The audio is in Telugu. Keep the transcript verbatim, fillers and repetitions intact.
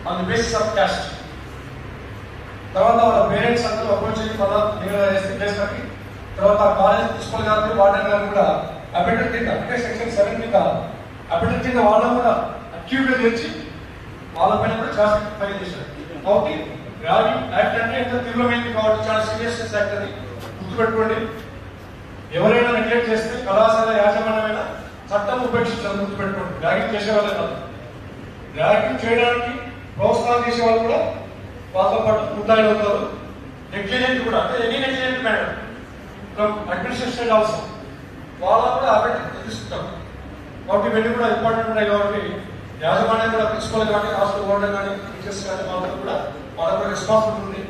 On the basis of caste. తర్వాత వాళ్ళ పేరెంట్స్ అందరూ అప్రోచ్ అయ్యి మళ్ళా కేసు కట్టి తర్వాత కాలేజ్ ప్రిన్సిపల్ గారు వార్డెన్ గారు కూడా అబిడెంట్ కింద అంటే సెక్షన్ సెవెన్ కింద అబిడెంట్ కింద వాళ్ళని కూడా అక్యూట్ తెచ్చి వాళ్ళ పైన కూడా ఛార్జ్ ఫైల్ చేశారు. కాబట్టి ర్యాగింగ్ యాక్ట్ అంటే ఎంత తీవ్రమైంది కాబట్టి చాలా సీరియస్నెస్ యాక్ట్ అని గుర్తుపెట్టుకోండి. ఎవరైనా నెగ్లెక్ట్ చేస్తే కళాశాల యాజమాన్యమైన చట్టం ఉపేక్షించాలని గుర్తుపెట్టుకోండి. ర్యాగింగ్ చేసే వాళ్ళే కాదు, ర్యాగింగ్ చేయడానికి ప్రోత్సాహం చేసే వాళ్ళు కూడా వాళ్ళతో పాటు ముద్దాయిలు అవుతారు. నెగ్లిజెంట్ కూడా అంటే any negligent madam from administration అవసరం వాళ్ళ కూడా అబిడెంట్ తీసుకుంటారు. కాబట్టి ఇవన్నీ కూడా ఇంపార్టెంట్ ఉన్నాయి. కాబట్టి యాజమాన్యం కూడా ప్రిన్సిపల్ కానీ హాస్టల్ వార్డెన్ కానీ టీచర్స్ కానీ వాళ్ళతో కూడా వాళ్ళ కూడా రెస్పాన్సిబిలిటీ ఉంది.